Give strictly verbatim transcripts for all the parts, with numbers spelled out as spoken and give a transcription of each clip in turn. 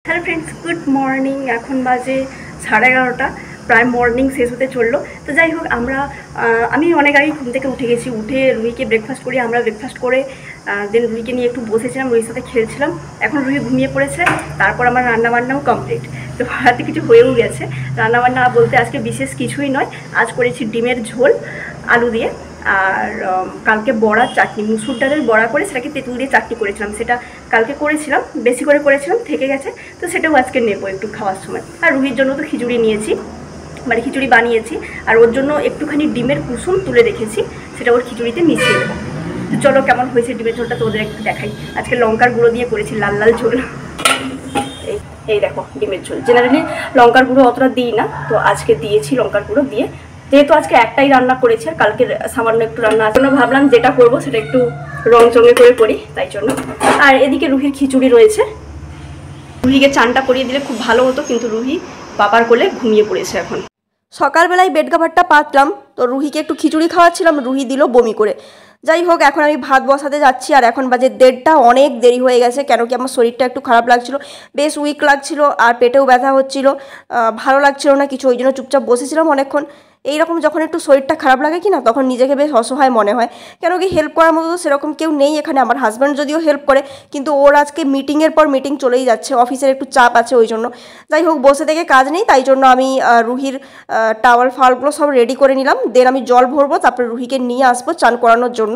Hello friends, good morning. এখন বাজে সাড়ে এগারোটা, প্রায় মর্নিং শেষ হতে চললো। তো যাই হোক, আমরা আমি অনেক আগেই ঘুম থেকে উঠে গেছি। উঠে রুহিকে ব্রেকফাস্ট করি, আমরা ব্রেকফাস্ট করে দেন রুহিকে নিয়ে একটু বসেছিলাম, রুহির সাথে খেলছিলাম। এখন রুহি ঘুমিয়ে পড়েছে। তারপর আমার রান্নাবান্নাও কমপ্লিট, তো হাতে কিছু হয়েও গেছে। রান্নাবান্না বলতে আজকে বিশেষ কিছুই নয়, আজ করেছি ডিমের ঝোল আলু দিয়ে, আর কালকে বড়া চাটনি, মুসুর ডালের বড়া করে সেটাকে তেঁতুল দিয়ে চাটনি করেছিলাম। সেটা কালকে করেছিলাম, বেশি করে করেছিলাম, থেকে গেছে, তো সেটাও আজকে নেবো একটু খাওয়ার সময়। আর রুহির জন্য তো খিচুড়ি নিয়েছি, মানে খিচুড়ি বানিয়েছি, আর ওর জন্য একটুখানি ডিমের কুসুম তুলে রেখেছি, সেটা ওর খিচুড়িতে মিশিয়ে দেবো। তো চলো কেমন হয়েছে ডিমের ঝোলটা তো ওদের একটু দেখাই। আজকে লঙ্কার গুঁড়ো দিয়ে করেছি, লাল লাল ঝোল। এই এই দেখো ডিমের ঝোল। জেনারেলি লঙ্কার গুঁড়ো অতটা দিই না, তো আজকে দিয়েছি লঙ্কার গুঁড়ো দিয়ে। যেহেতু আজকে একটাই রান্না করেছি আর কালকে সামান্য একটু রান্না আছে, ভাবলাম যেটা করবো সেটা একটু রং চঙে করে করি, তাই জন্য। আর এদিকে রুহির খিচুড়ি রয়েছে। রুহিকে চানটা করিয়ে দিলে খুব ভালো হতো, কিন্তু রুহি বাবার কোলে ঘুমিয়ে পড়েছে এখন। সকালবেলায় বেড কাভারটা পাতলাম, তো রুহিকে একটু খিচুড়ি খাওয়াচ্ছিলাম, রুহি দিল বমি করে। যাই হোক, এখন আমি ভাত বসাতে যাচ্ছি, আর এখন বাজে দেড়টা, অনেক দেরি হয়ে গেছে। কেন কি আমার শরীরটা একটু খারাপ লাগছিল, বেশ উইক লাগছিল, আর পেটেও ব্যথা হচ্ছিল, ভালো লাগছিল না কিছু, ওই জন্য চুপচাপ বসেছিলাম অনেকক্ষণ। এইরকম যখন একটু শরীরটা খারাপ লাগে কি না, তখন নিজেকে বেশ অসহায় মনে হয়। কেন কি হেল্প করার মতো তো সেরকম কেউ নেই এখানে। আমার হাজব্যান্ড যদিও হেল্প করে, কিন্তু ওর আজকে মিটিংয়ের পর মিটিং চলেই যাচ্ছে, অফিসের একটু চাপ আছে ওই জন্য। যাই হোক, বসে থেকে কাজ নেই, তাই জন্য আমি রুহির টাওয়াল ফাওয়ালগুলো সব রেডি করে নিলাম। দেন আমি জল ভরবো, তারপরে রুহিকে নিয়ে আসবো চান করানোর জন্য।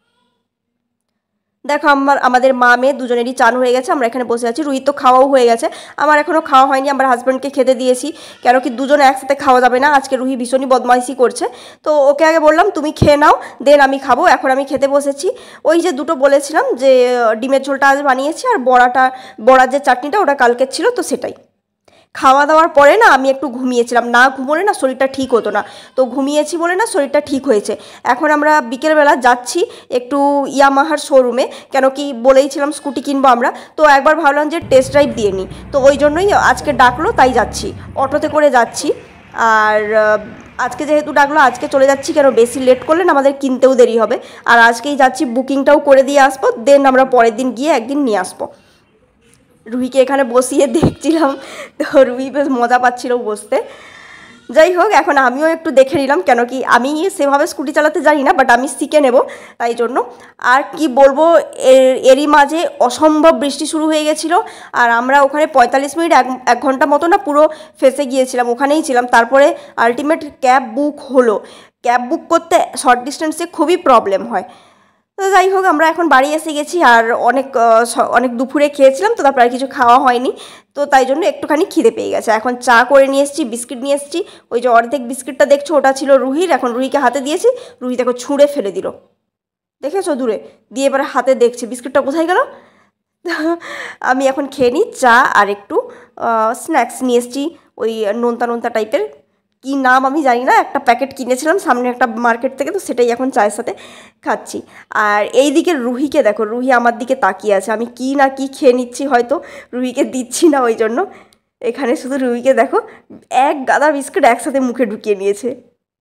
দেখো, আমার আমাদের মা মেয়ে দুজনেরই চান হয়ে গেছে, আমরা এখানে বসে আছি। রুহি তো খাওয়াও হয়ে গেছে, আমার এখনও খাওয়া হয়নি। আমার হাজব্যান্ডকে খেতে দিয়েছি, কেন কি দুজনে একসাথে খাওয়া যাবে না। আজকে রুহি ভীষণই বদমাইশি করছে, তো ওকে আগে বললাম তুমি খেয়ে নাও, দেন আমি খাবো। এখন আমি খেতে বসেছি। ওই যে দুটো বলেছিলাম যে ডিমের ঝোলটা আজ বানিয়েছি, আর বড়াটা বড়ার যে চাটনিটা ওটা কালকের ছিল, তো সেটাই। খাওয়া দাওয়ার পরে না আমি একটু ঘুমিয়েছিলাম, না ঘুমোলে না শরীরটা ঠিক হতো না, তো ঘুমিয়েছি বলে না শরীরটা ঠিক হয়েছে। এখন আমরা বিকেলবেলা যাচ্ছি একটু ইয়ামাহার শোরুমে, কেন কি বলেইছিলাম স্কুটি কিনবো আমরা, তো একবার ভাবলাম যে টেস্ট ড্রাইভ দিয়ে নিই, তো ওই জন্যই আজকে ডাকলো, তাই যাচ্ছি, অটোতে করে যাচ্ছি। আর আজকে যেহেতু ডাকলো আজকে চলে যাচ্ছি, কেন বেশি লেট করলে না আমাদের কিনতেও দেরি হবে। আর আজকেই যাচ্ছি, বুকিংটাও করে দিয়ে আসবো, দেন আমরা পরের দিন গিয়ে একদিন নিয়ে আসবো। রুহিকে এখানে বসিয়ে দেখছিলাম, তো রুহি বেশ মজা পাচ্ছিল বসতে। যাই হোক, এখন আমিও একটু দেখে নিলাম, কেন কি আমি সেভাবে স্কুটি চালাতে জানি না, বাট আমি শিখে নেব, তাই জন্য। আর কি বলবো, এর এরই মাঝে অসম্ভব বৃষ্টি শুরু হয়ে গেছিলো, আর আমরা ওখানে পঁয়তাল্লিশ মিনিট এক এক ঘন্টা মতো না পুরো ফেসে গিয়েছিলাম, ওখানেই ছিলাম। তারপরে আলটিমেট ক্যাব বুক হলো। ক্যাব বুক করতে শর্ট ডিস্টেন্সে খুবই প্রবলেম হয়। তো যাই হোক, আমরা এখন বাড়ি এসে গেছি, আর অনেক অনেক দুপুরে খেয়েছিলাম, তো তারপর আর কিছু খাওয়া হয়নি, তো তাই জন্য একটুখানি খিদে পেয়ে গেছে। এখন চা করে নিয়ে এসেছি, বিস্কিট নিয়ে এসেছি। ওই যে অর্ধেক বিস্কিটটা দেখছো, ওটা ছিল রুহির, এখন রুহিকে হাতে দিয়েছি, রুহি দেখো ছুঁড়ে ফেলে দিল, দেখেছো দূরে দিয়ে, এবারে হাতে দেখছি বিস্কিটটা কোথায় গেল। আমি এখন খেয়ে নিই চা, আর একটু স্ন্যাক্স নিয়ে এসেছি, ওই নোনতা নোনতা টাইপের, কি নাম আমি জানি না, একটা প্যাকেট কিনেছিলাম সামনে একটা মার্কেট থেকে, তো সেটাই এখন চায়ের সাথে খাচ্ছি। আর এই দিকে রুহিকে দেখো, রুহি আমার দিকে তাকিয়ে আছে, আমি কি না কি খেয়ে নিচ্ছি, হয়তো রুহিকে দিচ্ছি না ওই জন্য। এখানে শুধু রুহিকে দেখো, এক গাদা বিস্কুট একসাথে মুখে ঢুকিয়ে নিয়েছে।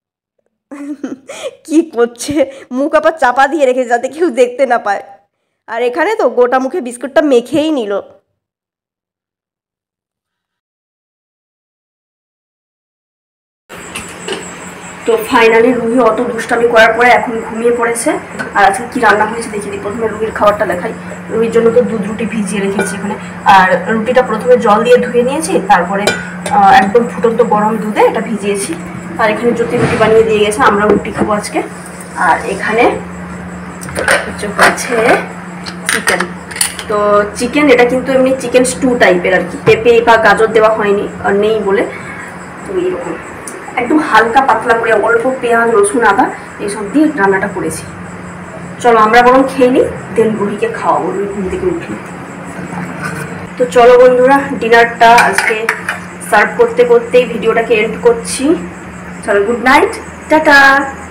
কি করছে, মুখ আবার চাপা দিয়ে রেখেছে যাতে কেউ দেখতে না পায়। আর এখানে তো গোটা মুখে বিস্কুটটা মেখেই নিল। তো ফাইনালি রুহি অত দুষ্টামি করার পরে এখন ঘুমিয়ে পড়েছে। আর আজকে কী রান্না হয়েছে দেখে দিই। প্রথমে রুহির খাবারটা দেখাই। রুহির জন্য তো দুধ রুটি ভিজিয়ে রেখেছি এখানে, আর রুটিটা প্রথমে জল দিয়ে ধুয়ে নিয়েছি, তারপরে একদম ফুটন্ত গরম দুধে এটা ভিজিয়েছি। আর এখানে জ্যোতি রুটি বানিয়ে দিয়ে গেছে, আমরা রুটি খাবো আজকে। আর এখানে হচ্ছে চিকেন। তো চিকেন, এটা কিন্তু এমনি চিকেন স্টু টাইপের আর কি, পেঁপে বা গাজর দেওয়া হয়নি আর নেই বলে, তো এইরকম একদম হালকা পাতলা করে অল্প পেঁয়াজ রসুন আদা এইসব দিয়ে রান্নাটা করেছি। চলো আমরা বরং খেয়ে নিই, দেন রুহিকে খাওয়াবো, রুহি ঘুম থেকে উঠি। তো চলো বন্ধুরা, ডিনারটা আজকে সার্ভ করতে করতেই ভিডিওটাকে এন্ড করছি। চলো, গুড নাইট, টাটা।